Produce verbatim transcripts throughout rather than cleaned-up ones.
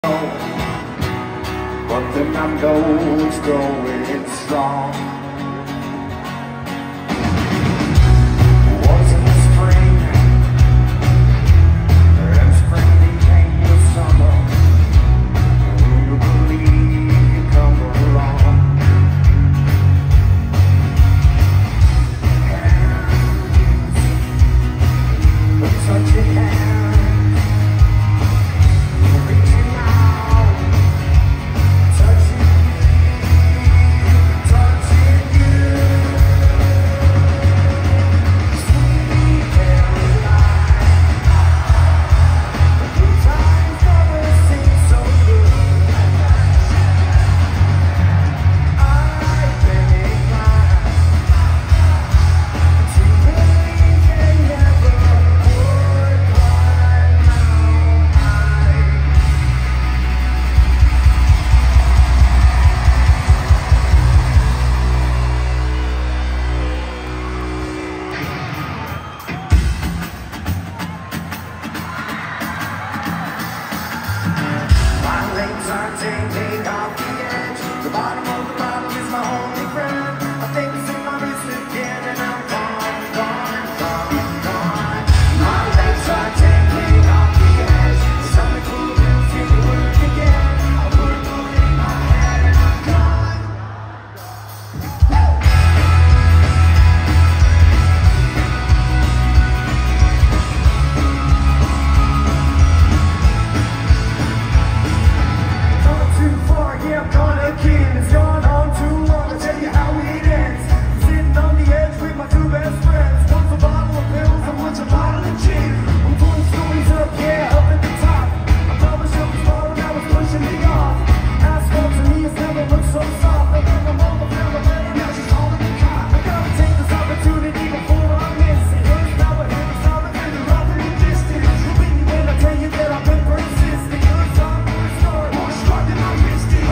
But the night goes going strong. Was in the spring, and spring became the summer. Who to believe you come along? Hands, the touch your hand. Taking off the edge, the bottom of the bottle is my only friend. I think it's in my wrist again, and I'm gone, gone, gone, gone. My legs are taking off the edge. The stomach full of pills didn't work again. I put a bullet in my head, and I'm gone. Yeah, I'm gone again. It's gone on too long. I'll tell you how it ends. I'm sitting on the edge with my two best friends. One's a bottle of pills and one's a bottle of gin. I'm pulling stories up, yeah, up at the top. I promised you was falling, I was pushing me off. Asphalt to me has never looked so soft. I think I'm on the field of better, now she's calling the cop. I gotta take this opportunity before I miss it. Here's now a hit, it's all in the rough in the distance. Believe me when I tell you that I've been persistent. You're a song for a story, more struck than I missed it.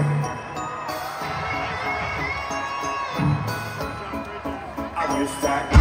I wish that